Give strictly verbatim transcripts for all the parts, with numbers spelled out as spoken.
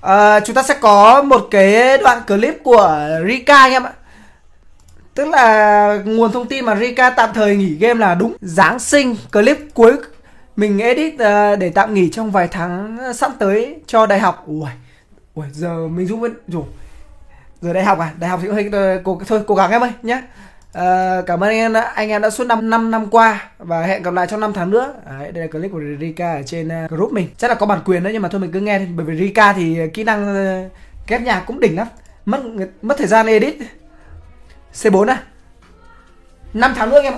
À, chúng ta sẽ có một cái đoạn clip của Rika anh em ạ. Tức là nguồn thông tin mà Rika tạm thời nghỉ game là đúng Giáng sinh, clip cuối mình edit uh, để tạm nghỉ trong vài tháng sắp tới cho đại học. Ui, ui giờ mình Dũng vẫn rồi. Giờ đại học à? Đại học thì hơi cố, thôi cố gắng em ơi nhé. À, cảm ơn anh em đã, anh em đã suốt năm năm năm qua và hẹn gặp lại trong năm tháng nữa. Đấy, đây là clip của Rika ở trên uh, group mình. Chắc là có bản quyền đấy nhưng mà thôi mình cứ nghe đi, bởi vì Rika thì kỹ năng uh, ghép nhạc cũng đỉnh lắm. Mất mất thời gian edit. xê bốn à? năm tháng nữa anh em ạ.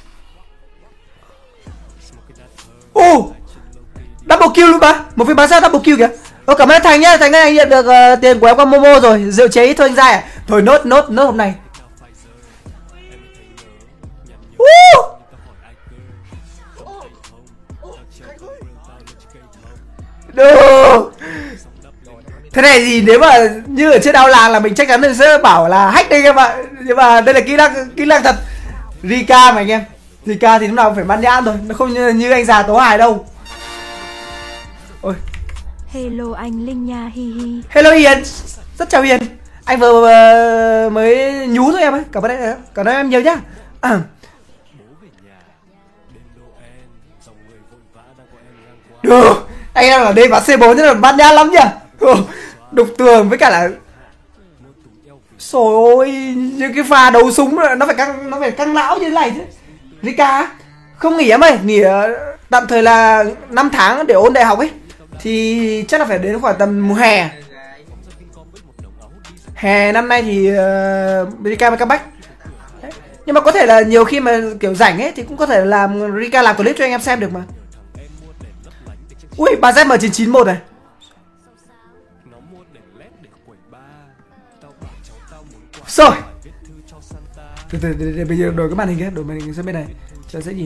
Ô, uh, double kill luôn mà. Một phiên bán ra double kill kìa. Ô, cảm ơn Thành nhá. Thành ơi, anh nhận được uh, tiền của em qua Momo rồi. Rượu chế ít thôi anh Giai à? Thôi nốt nốt nốt hôm nay. Uh. Đồ. Thế này thì nếu mà như ở trên ao làng là mình chắc chắn sẽ bảo là hack đây em ạ. Nhưng mà đây là kỹ năng kỹ năng thật. Rika mà anh em. Rika thì lúc nào cũng phải ban nhãn thôi, nó không như, như anh già Tố Hải đâu. Ôi. Hello anh Linh nha, hi hi. Hello Hiền. Rất chào Hiền. Anh vừa, vừa mới nhú thôi em ấy. Cảm ơn em, cảm ơn em nhiều nhá. À. Được. Anh em ở đây bán xê bốn chứ là ban nhãn lắm nhỉ. Đục tường với cả là trời ơi, những cái pha đấu súng nó phải căng nó phải căng não như thế này chứ. Rika không nghỉ em ơi, nghỉ tạm thời là năm tháng để ôn đại học ấy. Thì chắc là phải đến khoảng tầm mùa hè. Hè năm nay thì uh, Rika mới comeback. Đấy. Nhưng mà có thể là nhiều khi mà kiểu rảnh ấy thì cũng có thể làm Rika làm clip cho anh em xem được mà. Ui, bà Z M chín chín một này. Rồi. Từ từ để bây giờ đổi cái màn hình cái, đổi màn hình sang bên này cho dễ nhìn.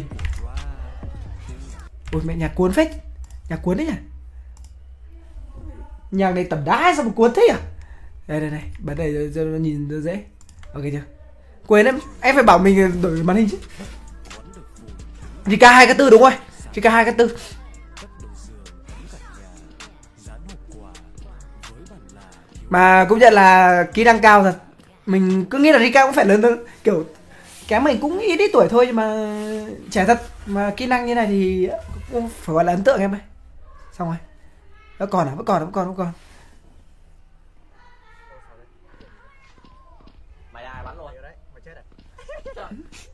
Ôi mẹ, nhạc cuốn phết. Nhạc cuốn đấy nhỉ. Nhạc này tầm đá sao mà cuốn thế à? Đây đây đây, bật đây cho nó nhìn nó dễ. Ok chưa? Quên em, em phải bảo mình đổi màn hình chứ. Rika hai cái tư đúng rồi. Rika hai cái tư. Mà cũng nhận là kỹ năng cao thật. Mình cứ nghĩ là Rika cũng phải lớn hơn, kiểu kém mình cũng ít ít tuổi thôi nhưng mà trẻ thật, mà kỹ năng như này thì cũng phải gọi là ấn tượng em ơi. Xong rồi. Nó còn à? Vẫn còn, vẫn còn, vẫn còn. Mày ai bắn luôn đấy, mày chết rồi.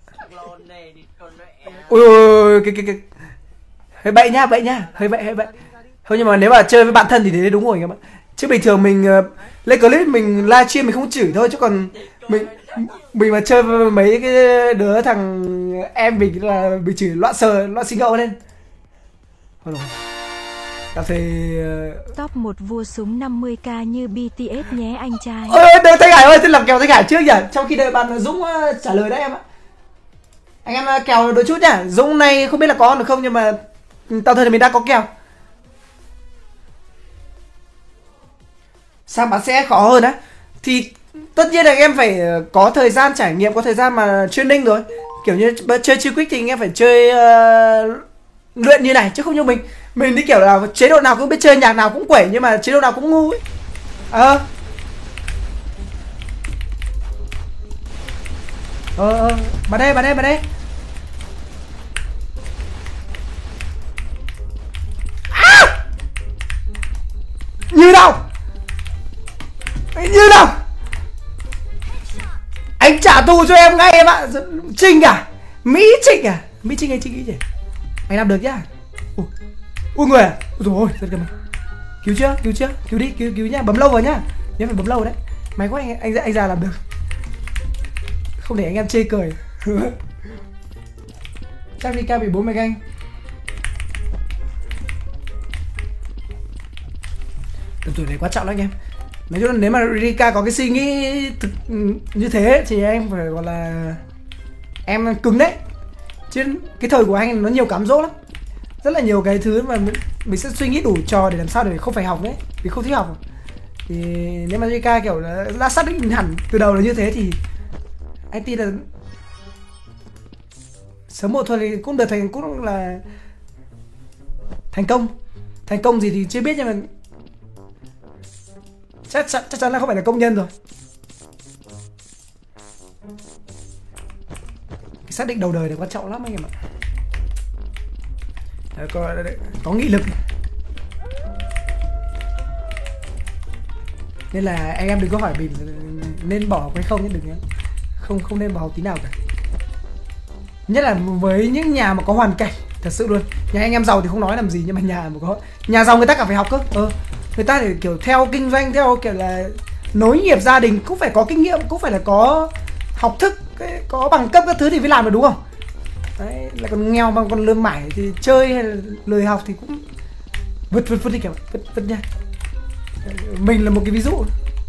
Ui ui cái cái cái hơi bậy nhá, bậy nhá, hơi bậy hơi bậy. Thôi nhưng mà nếu mà chơi với bạn thân thì thế đúng rồi các bạn. Chứ bình thường mình uh, lên clip mình livestream mình không chửi thôi, chứ còn mình mình mà chơi với mấy cái đứa thằng em mình là mình chửi loạn sờ loạn xí ngậu lên. Thôi rồi. Tao thấy uh... top một vua súng năm mươi k như bê tê ét nhé anh trai. Ôi đợi Thanh Hải ơi, thế làm kèo Thanh Hải trước nhỉ? Trong khi đợi bạn Dũng uh, trả lời đấy em ạ. Anh em uh, kèo đôi chút nhá. Dũng này không biết là có được không nhưng mà tao thấy là mình đã có kèo. Sang bán sẽ khó hơn á. Thì tất nhiên là em phải có thời gian trải nghiệm, có thời gian mà training rồi. Kiểu như chơi chiêu quick thì anh em phải chơi uh, luyện như này chứ không như mình. Mình đi kiểu là chế độ nào cũng biết chơi, nhạc nào cũng quẩy nhưng mà chế độ nào cũng ngu ấy. Ờ Ờ ờ Bắn đây, bắn đây, bắn đây. À! Như nào? Như nào? Anh trả thù cho em ngay em ạ. Trinh à? Mỹ Trinh à? Mỹ Trinh hay Trinh ý nhỉ? Anh làm được nhá. Ui, ui người à? Ui dồi ôi, rất cảm ơn. Cứu chưa? Cứu chưa? Cứu đi, cứu cứu nhá. Bấm lâu vào nhá. Nhớ phải bấm lâu đấy. May quá anh anh anh già làm được. Không để anh em chê cười. Chắc Rika bị bốn mươi canh. Tầm tuổi này quan trọng lắm anh em. Nói chung là nếu mà Rika có cái suy nghĩ thực như thế thì em phải gọi là em cứng đấy. Chứ cái thời của anh nó nhiều cám dỗ lắm. Rất là nhiều cái thứ mà mình, mình sẽ suy nghĩ đủ trò để làm sao để không phải học đấy. Vì không thích học. Thì nếu mà Rika kiểu là đã xác định hẳn từ đầu là như thế thì anh tin là sớm một thôi thì cũng được thành, cũng là thành công. Thành công gì thì chưa biết nhưng mà chắc chắn chắc chắn là không phải là công nhân rồi. Cái xác định đầu đời là quan trọng lắm anh em ạ. Đấy, có, có nghị lực nên là anh em đừng có hỏi mình nên bỏ học hay không nhé, đừng nhé. Không không nên bỏ học tí nào cả. Nhất là với những nhà mà có hoàn cảnh thật sự luôn. Nhà anh em giàu thì không nói làm gì, nhưng mà nhà mà có nhà giàu người ta cả phải học cơ. Ờ, người ta để kiểu theo kinh doanh, theo kiểu là nối nghiệp gia đình cũng phải có kinh nghiệm, cũng phải là có học thức, có bằng cấp các thứ thì mới làm được đúng không? Đấy, là còn nghèo bằng còn lương mải thì chơi hay là lười học thì cũng vứt vứt vứt đi kiểu vứt vứt nha. Mình là một cái ví dụ.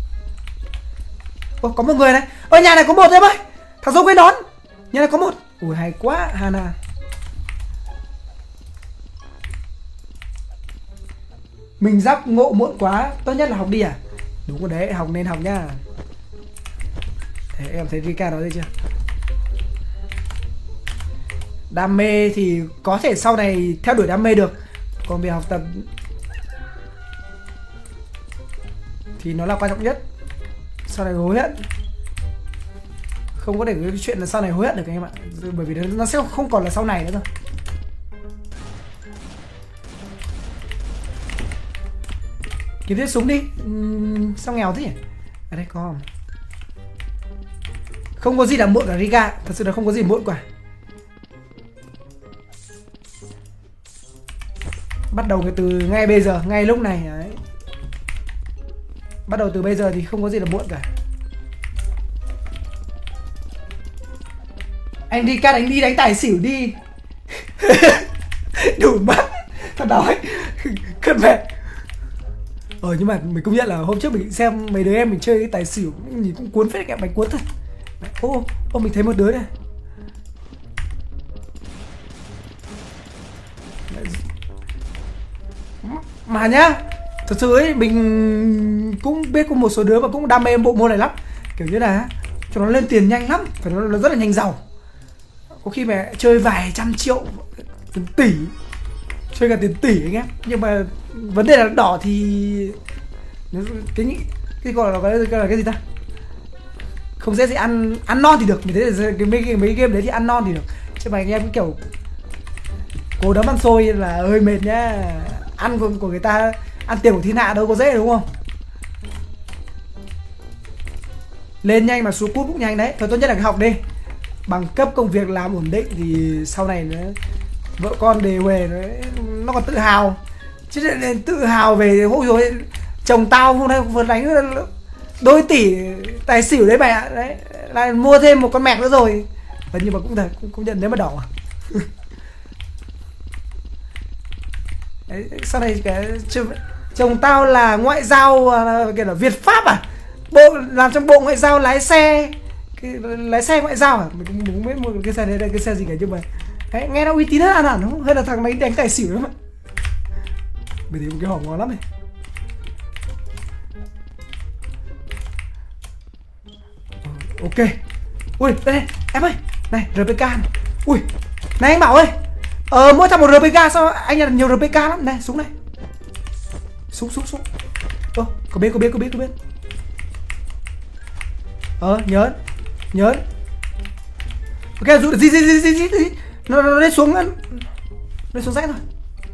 Ồ, có một người này. Ôi nhà này có một em ơi. Thằng Dũng quên đón. Nhà này có một. Ui hay quá Hana. Mình giáp ngộ muộn quá, tốt nhất là học đi à? Đúng rồi đấy, học nên học nhá. Thế em thấy Rika nói đây chưa? Đam mê thì có thể sau này theo đuổi đam mê được. Còn việc học tập thì nó là quan trọng nhất. Sau này hối hận không có để cái chuyện là sau này hối hận được anh em ạ. Bởi vì nó sẽ không còn là sau này nữa rồi. Kiếm tiếp súng đi. uhm, Sao nghèo thế nhỉ? Ở đây có không? Không có gì là muộn cả Rika. Thật sự là không có gì muộn cả. Bắt đầu từ ngay bây giờ, ngay lúc này đấy. Bắt đầu từ bây giờ thì không có gì là muộn cả. Anh đi cắt, anh đi đánh tài xỉu đi. Đủ mắt. Thật đói. Cất mẹ. Ờ nhưng mà mình công nhận là hôm trước mình xem mấy đứa em mình chơi tài xỉu nhìn cũng cuốn phết, kẹo bánh cuốn thôi. Ô, ô mình thấy một đứa này. Mà nhá, thật sự ấy mình cũng biết có một số đứa mà cũng đam mê bộ môn này lắm. Kiểu như là cho nó lên tiền nhanh lắm, phải nó rất là nhanh giàu. Có khi mà chơi vài trăm triệu, tiền tỷ, chơi cả tiền tỷ anh em. Nhưng mà vấn đề là đỏ thì cái cái gọi là cái, gọi là cái gì ta? Không dễ gì ăn ăn non thì được. Mình thấy là cái mấy, mấy game đấy thì ăn non thì được. Chứ mà anh em kiểu cố đấm ăn xôi là hơi mệt nhá. Ăn của, của người ta, ăn tiền của thiên hạ đâu có dễ đúng không? Lên nhanh mà xuống cút cũng nhanh đấy. Thôi tốt nhất là cái học đi. Bằng cấp công việc làm ổn định thì sau này nó vợ con đề huề nó, nó còn tự hào. Chứ nên tự hào về ôi rồi chồng tao hôm nay vừa đánh đôi tỷ tài xỉu đấy mày ạ. Đấy, lại mua thêm một con mẹc nữa rồi. Và nhưng mà cũng thật cũng, cũng nhận nếu mà đỏ. Đấy, sau này cái chồng tao là ngoại giao kiểu là Việt Pháp à, bộ làm trong bộ ngoại giao lái xe, cái, lái xe ngoại giao à, mình cũng đúng biết một cái xe đấy là cái xe gì cả nhưng mà đấy, nghe nó uy tín hơn hẳn đúng không? Hay là thằng này đánh tài xỉu đúng không? Mình thấy một cái hòm ngon lắm này. Ok. Ui đây này, em ơi này rờ pê ca này. Ui này anh Bảo ơi, ờ mỗi thằng một rờ pê ca sao anh nhận nhiều rờ pê ca lắm này. Súng này, súng súng súng. Ơ có biết có biết có biết có biết. Ờ nhớ nhớ. Ok dụ gì gì gì gì gì nó nó lên xuống lên lên xuống rẽ rồi.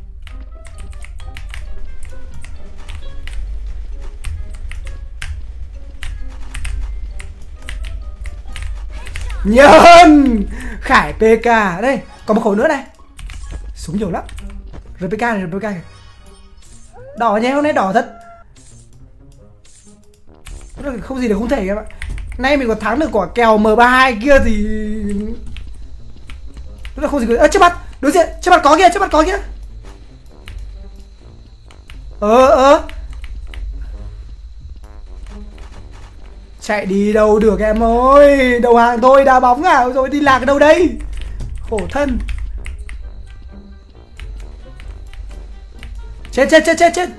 Nhơn Khải pê ca đây, còn một khẩu nữa này. Súng nhiều lắm. rờ pê ca này, rờ pê ca này. Đỏ nhé, hôm nay đỏ thật. Không gì để không thể các bạn. Nay mình còn thắng được quả kèo em ba hai kia thì nó là không gì. Ơ trước mặt, đối diện, trước mặt có kia, trước mặt có kia. Ờ ờ chạy đi đâu được em ơi, đầu hàng thôi, đá bóng à, rồi đi lạc ở đâu đây, khổ thân. Chết chết chết chết chết.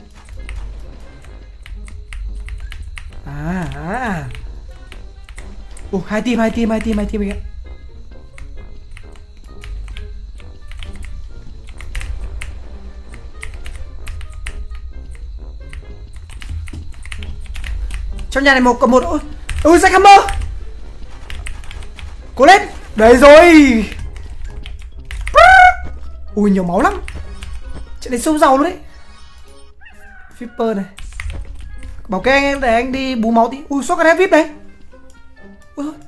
À à. Ồ hai team hai team hai team hai team kìa. Trong nhà này một còn một. Ôi, ôi Jackhammer. Cố lên. Đấy rồi. Ui nhiều máu lắm. Trận này sâu giàu luôn đấy. Flipper này. Bảo kê anh em để anh đi bú máu tí. Ui số cái vip đấy. Ui thôi.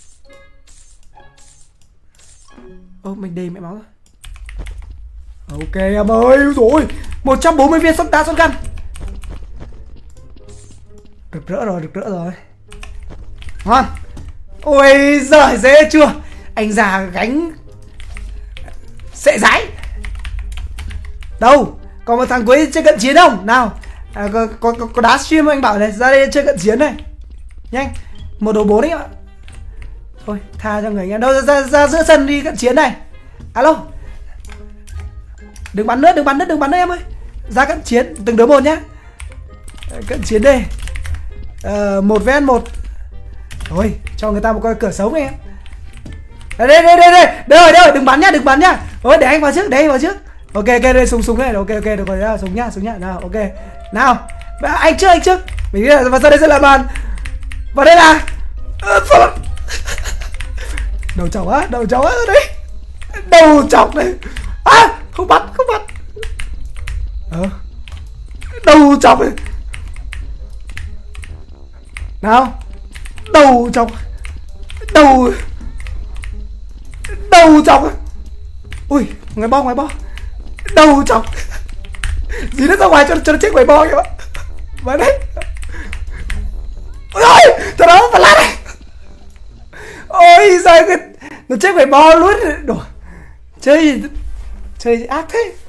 Ô mình đầy mẹ máu rồi. Ok em ơi. Rồi một trăm bốn mươi viên sốc đá shotgun. Rực rỡ rồi, rực rỡ rồi. Ngon. Ôi giời dễ chưa. Anh già gánh sệ rái. Đâu còn một thằng cuối chơi cận chiến không nào. À, có, có, có, có đá stream anh bảo này. Ra đây chơi cận chiến này. Nhanh. Một đồ bốn đấy ạ. Thôi tha cho người anh em. Đâu ra, ra, ra giữa sân đi cận chiến này. Alo. Đừng bắn nữa, đừng bắn nữa, đừng bắn nữa em ơi. Ra cận chiến, từng đứa một nhá. Cận chiến đây. Ờ, một vs một. Thôi cho người ta một cái cửa sống em. Đây đây đây đây đây. Đây rồi, đây rồi, đừng bắn nhá, đừng bắn nhá. Ôi để anh vào trước, để anh vào trước. Ok ok đây súng súng này. Ok ok được rồi đó, súng nhá, súng nhá. Nào ok. Nào. Anh trước, anh trước. Mình nghĩ là vào sau đây sẽ là bàn. Vào đây là đầu chọc á, đầu chọc á đấy. Đầu chọc này. À, không bắt, không bắt. Ờ. Đầu chọc này. Nào. Đầu chọc. Đầu. Đầu chọc. Ui, ngoài bo, ngoài bo. Đầu chọc. Dí nó ra ngoài cho, cho nó chết ngoài bo kìa bạn. Vào đấy. Ôi ơi, tao đó phải lát này. Ôi giời, cái nó chết ngoài bo luôn. Đồ. Chơi chơi ác thế.